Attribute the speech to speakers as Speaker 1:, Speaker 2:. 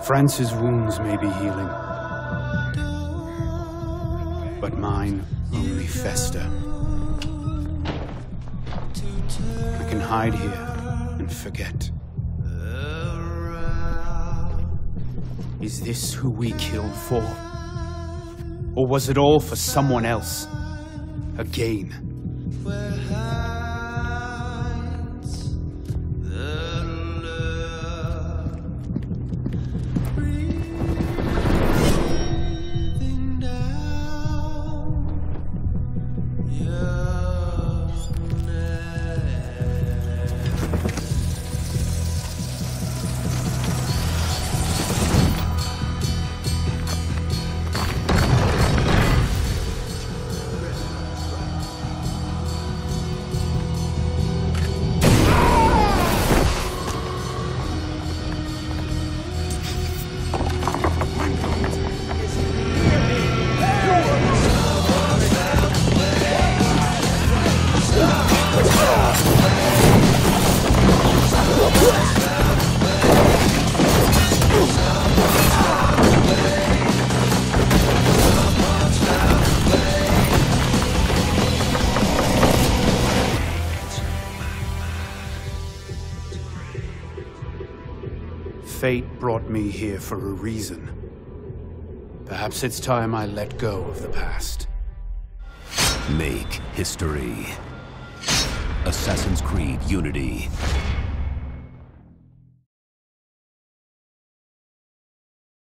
Speaker 1: France's wounds may be healing, but mine only fester. I can hide here and forget. Is this who we killed for? Or was it all for someone else? A gain? Fate brought me here for a reason. Perhaps it's time I let go of the past.
Speaker 2: Make history. Assassin's Creed Unity.